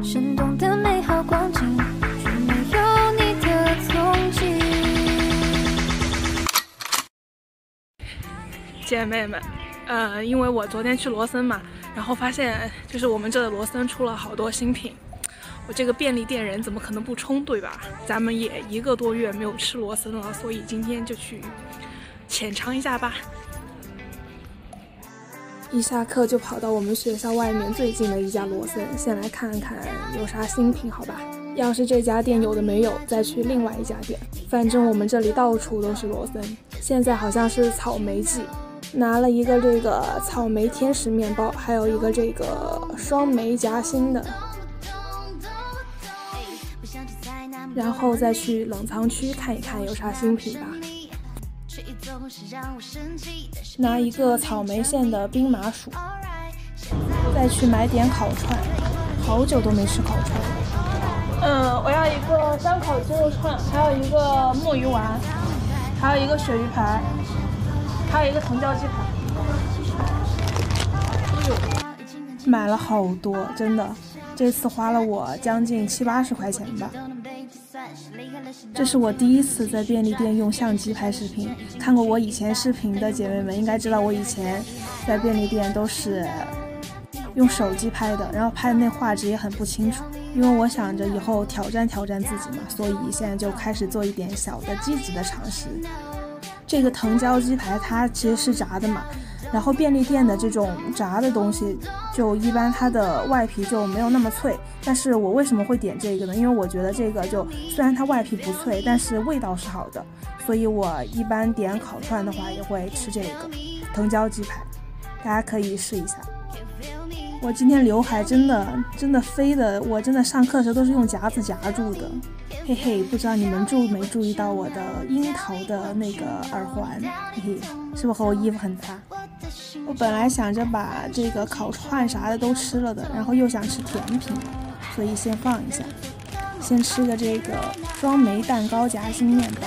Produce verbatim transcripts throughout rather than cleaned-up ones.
生动的美好光景，却没有你的踪迹。 姐妹们，呃，因为我昨天去罗森嘛，然后发现就是我们这的罗森出了好多新品。我这个便利店人怎么可能不冲，对吧？咱们也一个多月没有吃罗森了，所以今天就去浅尝一下吧。一下课就跑到我们学校外面最近的一家罗森，先来看看有啥新品，好吧？要是这家店有的没有，再去另外一家店。反正我们这里到处都是罗森。现在好像是草莓季，拿了一个这个草莓天使面包，还有一个这个双莓夹心的。然后再去冷藏区看一看有啥新品吧。拿一个草莓馅的冰麻薯，再去买点烤串，好久都没吃烤串。嗯，我要一个香烤鸡肉串，还有一个墨鱼丸，还有一个鳕鱼排，还有一个藤椒鸡排。哎呦，买了好多，真的，这次花了我将近七八十块钱吧。这是我第一次在便利店用相机拍视频，看过我以前视频的姐妹们应该知道，我以前在便利店都是用手机拍的，然后拍的那画质也很不清楚。因为我想着以后挑战挑战自己嘛，所以现在就开始做一点小的积极的尝试。这个藤椒鸡排它其实是炸的嘛，然后便利店的这种炸的东西就一般它的外皮就没有那么脆，但是我为什么会点这个呢？因为我觉得这个就虽然它外皮不脆，但是味道是好的，所以我一般点烤串的话也会吃这个藤椒鸡排，大家可以试一下。我今天刘海真的真的飞的，我真的上课的时候都是用夹子夹住的，嘿嘿，不知道你们注没注意到我的樱桃的那个耳环，嘿嘿，是不是和我衣服很搭？我本来想着把这个烤串啥的都吃了的，然后又想吃甜品，所以先放一下，先吃个这个双莓蛋糕夹心面包。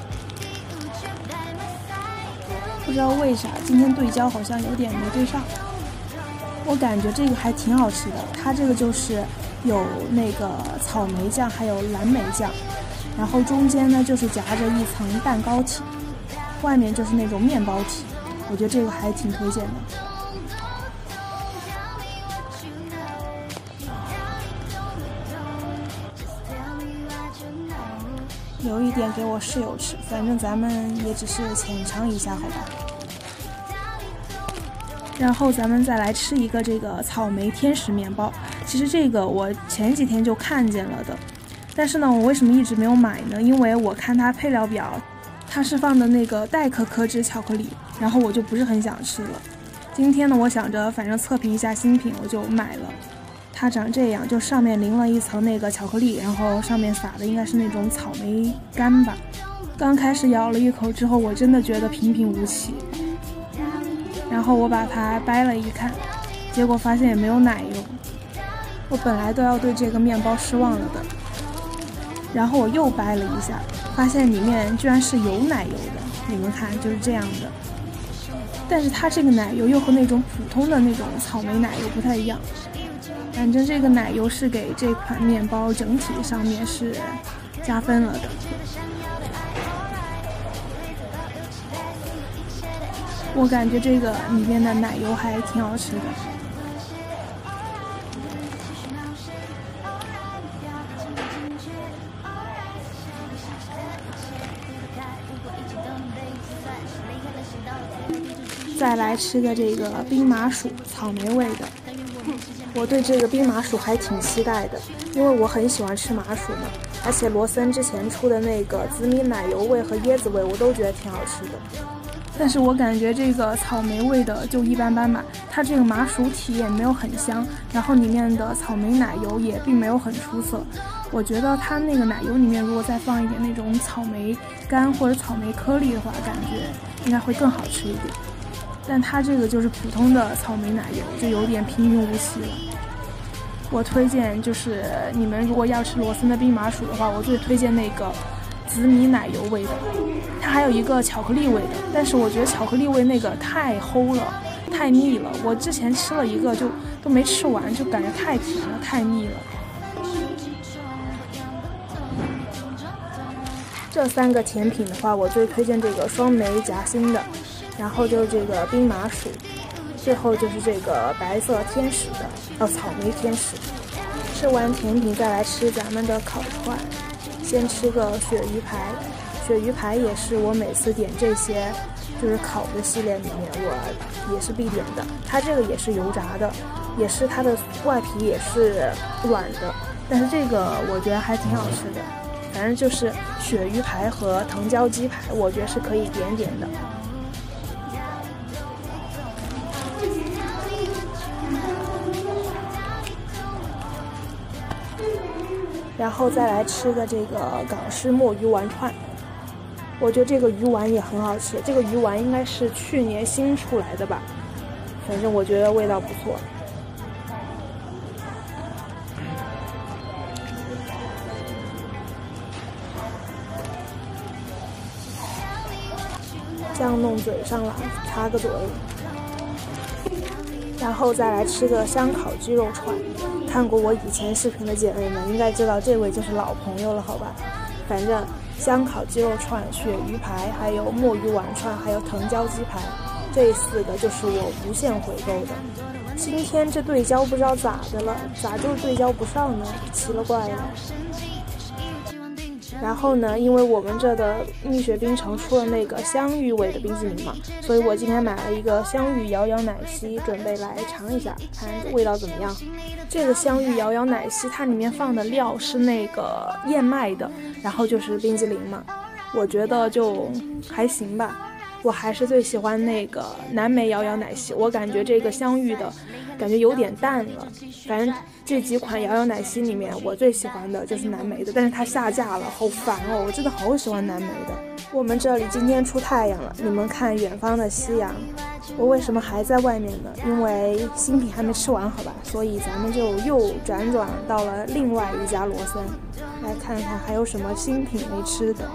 不知道为啥今天对焦好像有点没对上，我感觉这个还挺好吃的。它这个就是有那个草莓酱还有蓝莓酱，然后中间呢就是夹着一层蛋糕体，外面就是那种面包体，我觉得这个还挺推荐的。留一点给我室友吃，反正咱们也只是浅尝一下，好吧。然后咱们再来吃一个这个草莓天使面包，其实这个我前几天就看见了的，但是呢我为什么一直没有买呢？因为我看它配料表它是放的那个代可可脂巧克力，然后我就不是很想吃了。今天呢我想着反正测评一下新品，我就买了。它长这样，就上面淋了一层那个巧克力，然后上面撒的应该是那种草莓干吧。刚开始咬了一口之后，我真的觉得平平无奇，然后我把它掰了一看，结果发现也没有奶油。我本来都要对这个面包失望了的，然后我又掰了一下，发现里面居然是有奶油的，你们看就是这样的。但是它这个奶油又和那种普通的那种草莓奶油不太一样，反正这个奶油是给这款面包整体上面是加分了的。我感觉这个里面的奶油还挺好吃的。再来吃个这个冰麻薯，草莓味的。我对这个冰麻薯还挺期待的，因为我很喜欢吃麻薯嘛，而且罗森之前出的那个紫米奶油味和椰子味我都觉得挺好吃的。但是我感觉这个草莓味的就一般般吧，它这个麻薯体也没有很香，然后里面的草莓奶油也并没有很出色。我觉得它那个奶油里面如果再放一点那种草莓干或者草莓颗粒的话，感觉应该会更好吃一点。但它这个就是普通的草莓奶油，就有点平平无奇了。我推荐就是你们如果要吃罗森的冰麻薯的话，我最推荐那个紫米奶油味的，它还有一个巧克力味的，但是我觉得巧克力味那个太齁了，太腻了。我之前吃了一个就都没吃完，就感觉太甜了，太腻了。 这三个甜品的话，我最推荐这个双莓夹心的，然后就是这个冰麻薯，最后就是这个白色天使的，哦，草莓天使。吃完甜品再来吃咱们的烤串，先吃个鳕鱼排。鳕鱼排也是我每次点这些就是烤的系列里面我也是必点的。它这个也是油炸的，也是它的外皮也是软的，但是这个我觉得还挺好吃的。反正就是鳕鱼排和藤椒鸡排，我觉得是可以点点的。然后再来吃个这个港式墨鱼丸串，我觉得这个鱼丸也很好吃。这个鱼丸应该是去年新出来的吧，反正我觉得味道不错。酱弄嘴上了，擦个嘴。然后再来吃个香烤鸡肉串，看过我以前视频的姐妹们应该知道这位就是老朋友了，好吧？反正香烤鸡肉串、鳕鱼排，还有墨鱼丸串，还有藤椒鸡排，这四个就是我无限回购的。今天这对焦不知道咋的了，咋就是对焦不上呢？奇了怪了。然后呢，因为我们这的蜜雪冰城出了那个香芋味的冰淇淋嘛，所以我今天买了一个香芋摇摇奶昔，准备来尝一下，看味道怎么样。这个香芋摇摇奶昔它里面放的料是那个燕麦的，然后就是冰淇淋嘛，我觉得就还行吧。我还是最喜欢那个蓝莓摇摇奶昔，我感觉这个香芋的感觉有点淡了。反正这几款摇摇奶昔里面，我最喜欢的就是蓝莓的，但是它下架了，好烦哦！我真的好喜欢蓝莓的。我们这里今天出太阳了，你们看远方的夕阳。我为什么还在外面呢？因为新品还没吃完，好吧，所以咱们就又辗转到了另外一家罗森，来看看还有什么新品没吃的。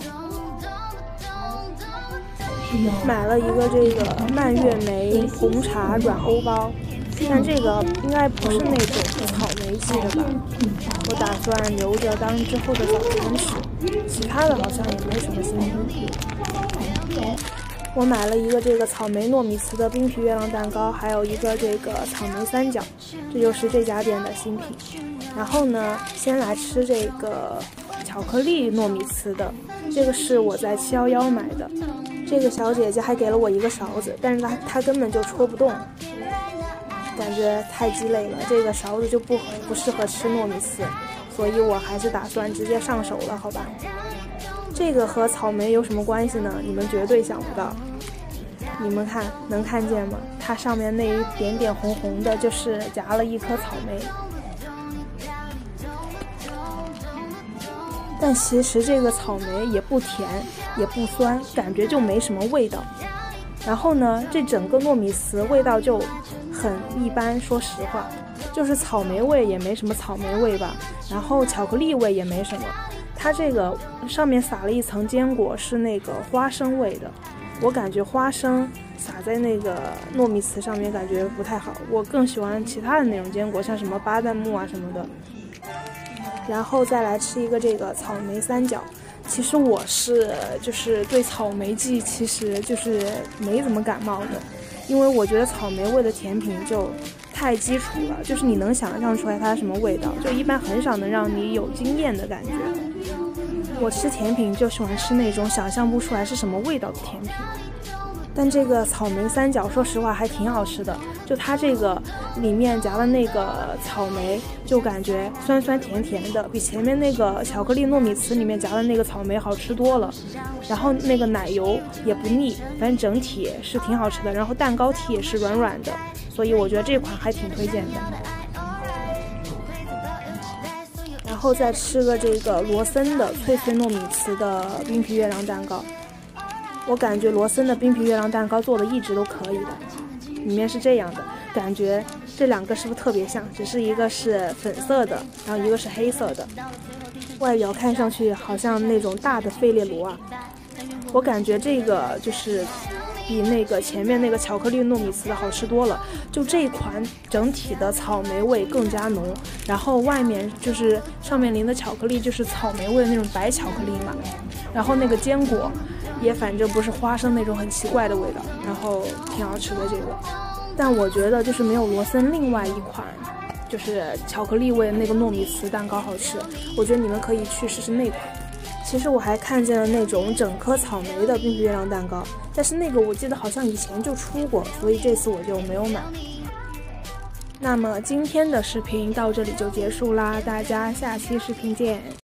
买了一个这个蔓越莓红茶软欧包，但这个应该不是那种草莓系的吧，我打算留着当之后的早餐吃，其他的好像也没什么新品。我买了一个这个草莓糯米糍的冰皮月亮蛋糕，还有一个这个草莓三角，这就是这家店的新品。然后呢，先来吃这个巧克力糯米糍的，这个是我在七一一买的。这个小姐姐还给了我一个勺子，但是她她根本就戳不动，感觉太鸡肋了。这个勺子就不不适合吃糯米糍，所以我还是打算直接上手了，好吧？这个和草莓有什么关系呢？你们绝对想不到。你们看，能看见吗？它上面那一点点红红的，就是夹了一颗草莓。但其实这个草莓也不甜也不酸，感觉就没什么味道。然后呢，这整个糯米糍味道就很一般，说实话，就是草莓味也没什么草莓味吧，然后巧克力味也没什么。它这个上面撒了一层坚果，是那个花生味的，我感觉花生撒在那个糯米糍上面感觉不太好，我更喜欢其他的那种坚果，像什么巴旦木啊什么的。然后再来吃一个这个草莓三角，其实我是就是对草莓季其实就是没怎么感冒的，因为我觉得草莓味的甜品就太基础了，就是你能想象出来它什么味道，就一般很少能让你有惊艳的感觉。我吃甜品就喜欢吃那种想象不出来是什么味道的甜品。但这个草莓三角说实话还挺好吃的，就它这个里面夹的那个草莓就感觉酸酸甜甜的，比前面那个巧克力糯米糍里面夹的那个草莓好吃多了。然后那个奶油也不腻，反正整体是挺好吃的，然后蛋糕体也是软软的，所以我觉得这款还挺推荐的。然后再吃个这个罗森的脆脆糯米糍的冰皮月亮蛋糕，我感觉罗森的冰皮月亮蛋糕做的一直都可以的，里面是这样的，感觉这两个是不是特别像，只是一个是粉色的，然后一个是黑色的，外表看上去好像那种大的费列罗啊。我感觉这个就是比那个前面那个巧克力糯米糍的好吃多了。就这一款整体的草莓味更加浓，然后外面就是上面淋的巧克力就是草莓味的那种白巧克力嘛，然后那个坚果也反正不是花生那种很奇怪的味道，然后挺好吃的这个。但我觉得就是没有罗森另外一款就是巧克力味的那个糯米糍蛋糕好吃，我觉得你们可以去试试那款。其实我还看见了那种整颗草莓的冰皮月亮蛋糕，但是那个我记得好像以前就出过，所以这次我就没有买。那么今天的视频到这里就结束啦，大家下期视频见。